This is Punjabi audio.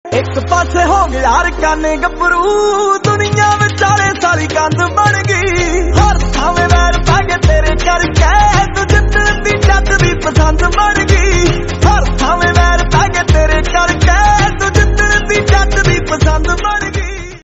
एक पासे हो गया यार काने गबरू दुनिया विचाले साले